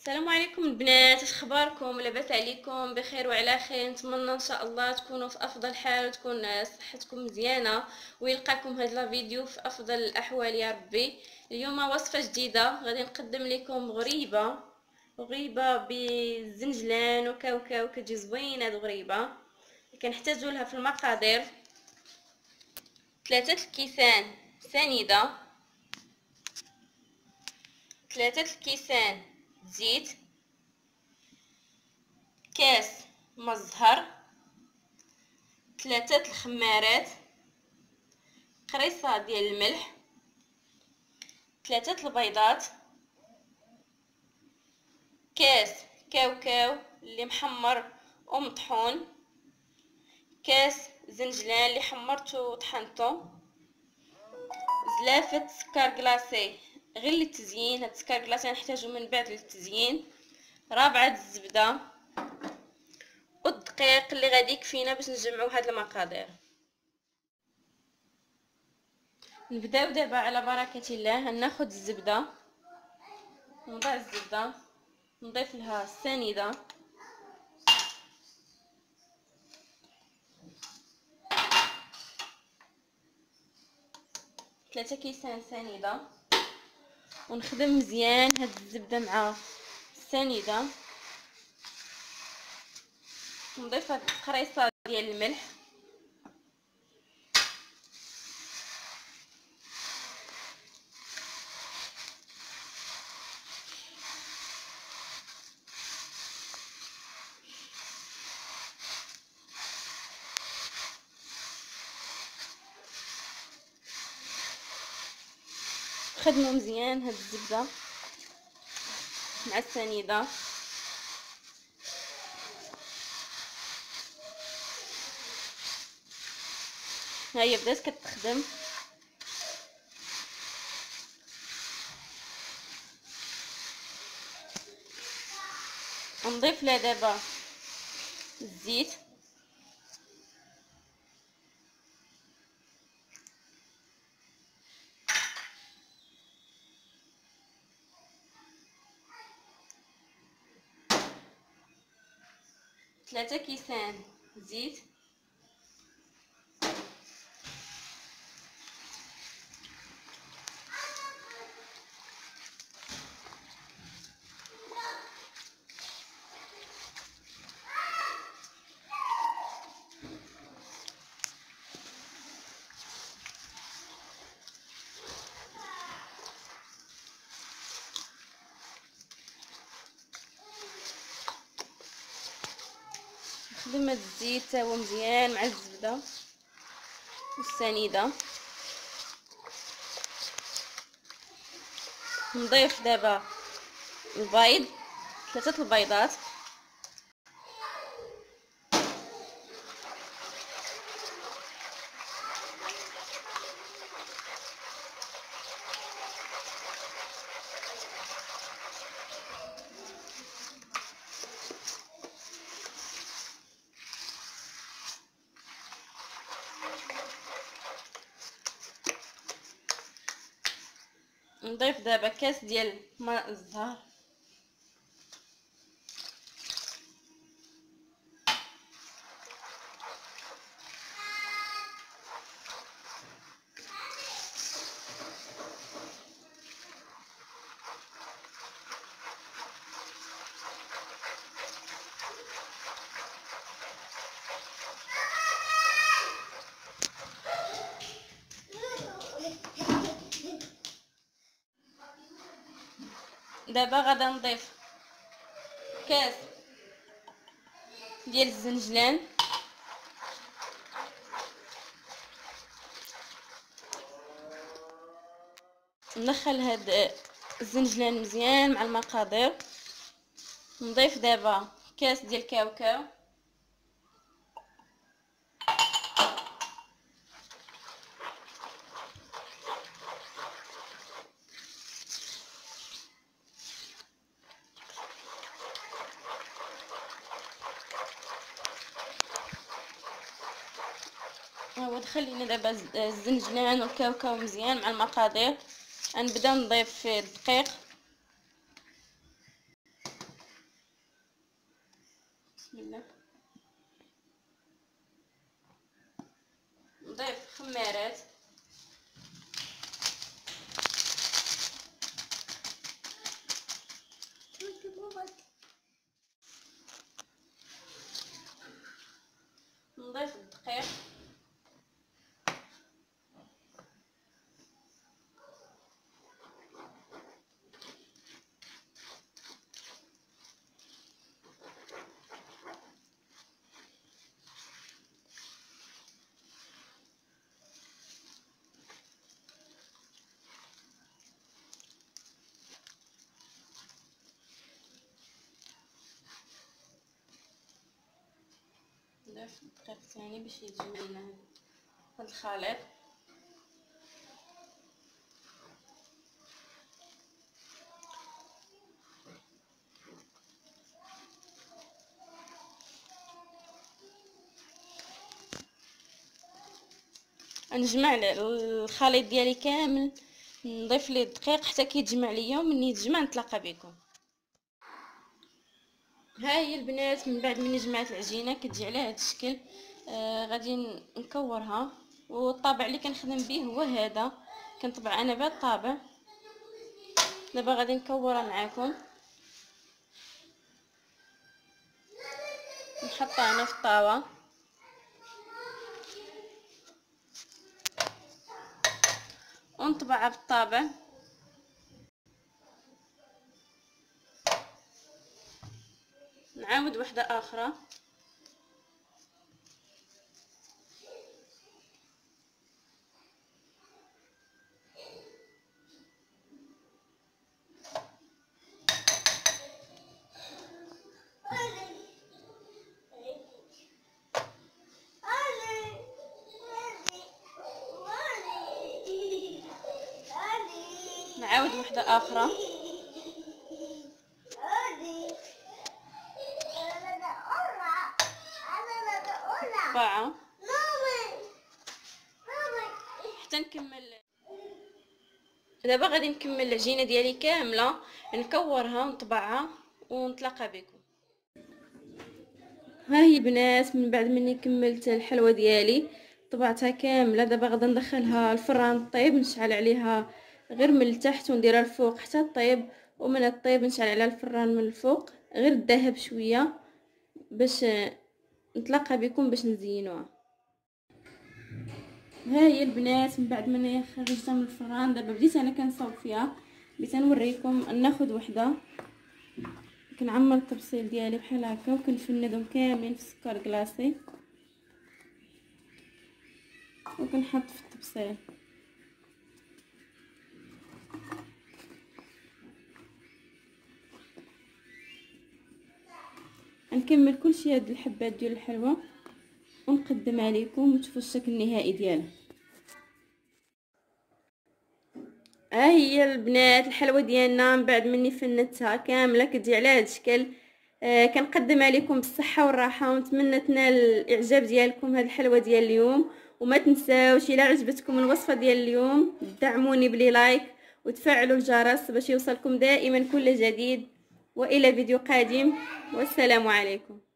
السلام عليكم البنات، اش اخباركم؟ لاباس عليكم؟ بخير وعلى خير. نتمنى ان شاء الله تكونوا في افضل حال وتكون صحتكم مزيانه ويلقاكم هذا الفيديو في افضل الاحوال يا ربي. اليوم وصفه جديده غادي نقدم لكم غريبه بالزنجلان وكاوكاو، كتجي زوينه هاد الغريبه. كنحتاجوا لها في المقادير 3 الكيسان سنيده، 3 الكيسان زيت، كاس مزهر، 3 الخمارات، قريصه ديال الملح، 3 البيضات، كاس كاوكاو اللي محمر ومطحون، كاس زنجلان اللي حمرته وطحنته، زلافه سكر كلاصي غير للتزيين، هاد السكر كلاصي نحتاجو من بعد للتزيين، رابعه الزبده والدقيق اللي غادي يكفينا باش نجمعوا هاد المقادير. نبداو دابا على بركه الله. ناخذ الزبده، نضع الزبده، نضيف لها السنيده، ثلاثة كيسان سنيده، ونخدم مزيان هاد الزبده مع السنيده. نضيف هاد القريصه ديال الملح، خدموا مزيان هاد الزبده مع السنيده. ها هي بدات كتخدم. نضيف لها دابا الزيت، ثلاثة كيسان زيت، نخدم هاد الزيت تا هو مزيان مع الزبده والسنيده. نضيف دابا البيض، 3 البيضات، نضيف دابا كاس ديال ماء الزهر، دابا غادا نضيف كاس ديال الزنجلان، ندخل هاد الزنجلان مزيان مع المقادير. نضيف دابا كاس ديال كاوكاو، هو دخلينا دابا الزنجلان والكاوكاو مزيان مع المقادير. غنبدا نضيف فيه الدقيق، نضيف خمارات، نضيف الدقيق، نضيف الدقيق ثاني باش يجمع لنا هذا الخليط. نجمع الخليط ديالي كامل، نضيف ليه الدقيق حتى كيتجمع ليا، ومني يتجمع نتلاقى بكم. ها هي البنات من بعد مني جمعت العجينه كتجي على هذا الشكل. غادي نكورها، والطابع اللي كنخدم به هو هذا، كنطبع انا بهذا الطابع. دابا غادي نكورها معاكم، نحطها هنا في الطاوه ونطبعها بالطابع. نعاود وحده اخرى، نعاود وحده اخرى، طبعه حتى نكمل. دابا غادي نكمل العجينه ديالي كامله، نكورها ونطبعها ونتلاقى بكم. ها هي البنات من بعد مني كملت الحلوه ديالي طبعتها كامله. دابا غادي ندخلها الفران طيب، نشعل عليها غير من التحت ونديرها الفوق حتى طيب، ومن الطيب نشعل على الفران من الفوق غير الذهب شويه باش نتلاقى بكم باش نزينوها. ها هي البنات من بعد ما خرجتها من الفران، دابا بديت انا كنصاوب فيها. بغيت نوريكم. ناخذ وحده كنعمر الطبسيل ديالي بحال هكا وكنفندهم كاملين في السكر كلاصي وكنحط في الطبسيل. نكمل كلشي هاد الحبات ديال الحلوى ونقدم عليكم وتشوفوا الشكل النهائي ديالها. ها هي البنات الحلوى ديالنا من بعد مني فنتها كامله كتجي على هذا الشكل. كنقدم عليكم بالصحه والراحه، ونتمنى تنال الاعجاب ديالكم هذه الحلوى ديال اليوم. وما تنساوش الا عجبتكم الوصفه ديال اليوم دعموني بلي لايك وتفعلوا الجرس باش يوصلكم دائما كل جديد. والى فيديو قادم، والسلام عليكم.